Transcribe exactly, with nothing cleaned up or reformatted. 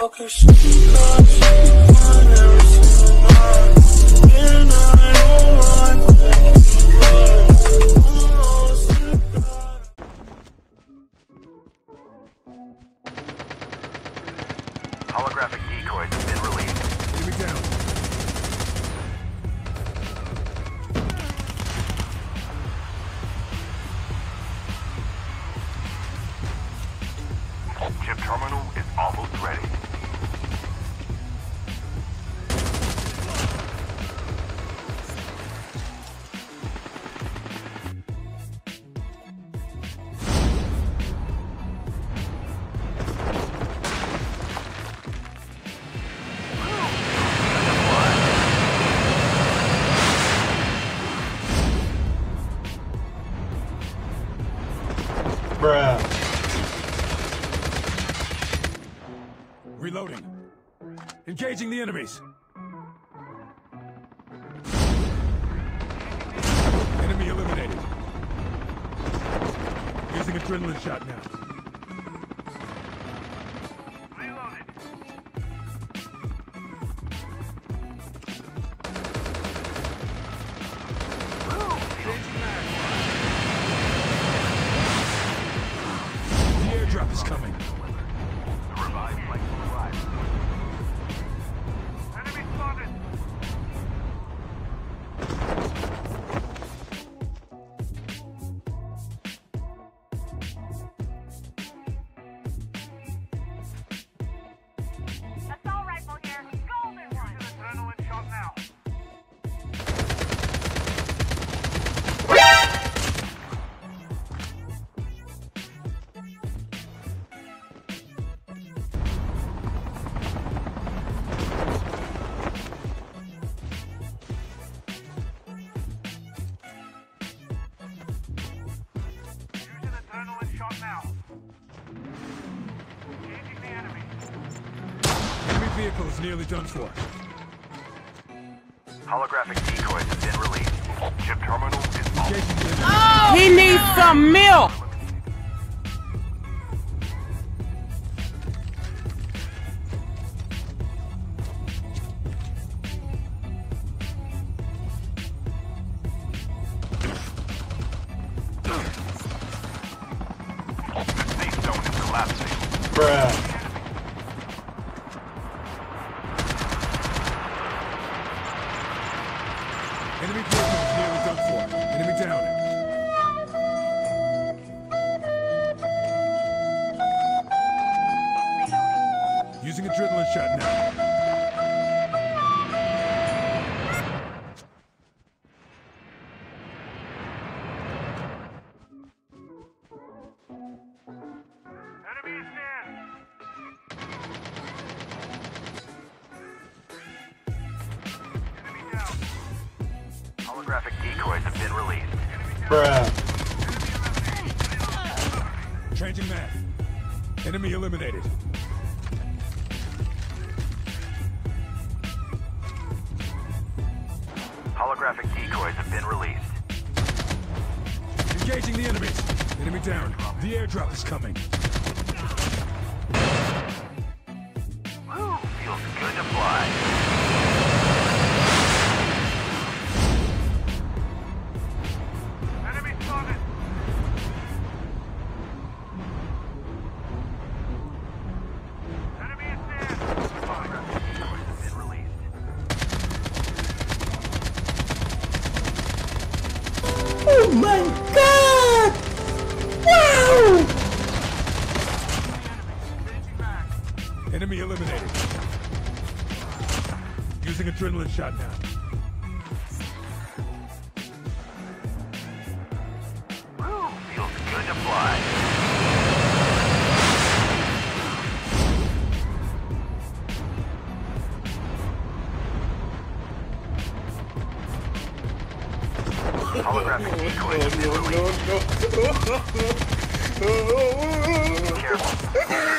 Holographic decoys have been released. Enemy down. Chip terminal is almost ready. Bruh. Reloading. Engaging the enemies. Enemy eliminated. Using adrenaline shot now. Reloaded. The airdrop is coming. Revive flight arrived. Enemy spotted. Assault rifle here. Golden one. Adrenaline shot now. Using adrenaline shot now. Engaging the enemy. Enemy vehicle is nearly done for. Holographic decoys have been released. Chip terminal is almost Engaging the enemy. He needs some milk. The safe zone is collapsing. Bruh. Enemy vehicle is nearly done for. Enemy down. Using adrenaline shot now. Enemy is near. Enemy down. Holographic decoys have been released. Bruh. Changing map. Enemy eliminated. Holographic decoys have been released. Engaging the enemies. Enemy down. The airdrop is coming. Woo, feels good to fly. Enemy spotted. Enemy is near. Holographic decoys have been released. Oh my God! Wow! Enemy eliminated. Using adrenaline shot now. Woo, feels good to fly. Holographic decoys have been released. Careful.